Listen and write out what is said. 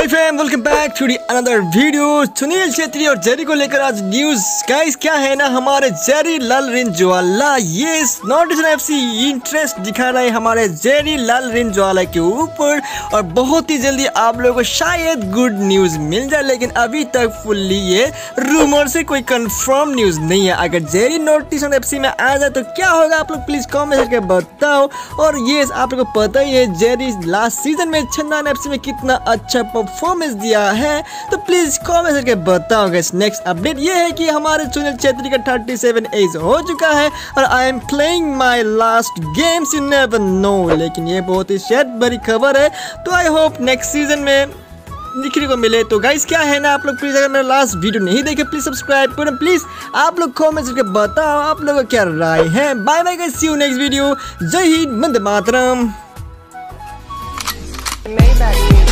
Hi fam, welcome back to the another video. Sunil Chhetri और Jerry को लेकर आज न्यूज गाइस क्या है ना, हमारे जेरी लाल रिंजवाला ये नॉर्थ ईस्टर्न एफसी इंटरेस्ट दिखा रहे हैं हमारे जेरी लाल रिंजवाला के ऊपर और बहुत ही जल्दी आप लोगों को शायद गुड न्यूज मिल जाए, लेकिन अभी तक फुल्ली ये रूमर से कोई कंफर्म न्यूज नहीं है। अगर जेरी नॉर्थ ईस्टर्न एफसी में आ जाए तो क्या होगा, आप लोग प्लीज कमेंट करके बताओ। और ये आप लोगों को पता ही है जेरी लास्ट सीजन में चंदन एफसी में कितना अच्छा परफॉर्मेंस दिया है, तो प्लीज कमेंट करके बताओ गाइस। नेक्स्ट अपडेट ये है कि हमारे सुनील छेत्री का 37 एज हो चुका है और I am playing my last games, you never know. लेकिन ये बहुत ही शैड भरी खबर है, तो आई होप नेक्स्ट सीजन में दिखने को मिले। तो गाइस क्या है ना, आप लोग प्लीज अगर मेरा लास्ट वीडियो नहीं देखे प्लीज सब्सक्राइब करें। प्लीज आप लोग कमेंट करके बताओ आप लोगों का क्या राय है। Bye bye guys, see you next video. Jai Hind, Vande Mataram.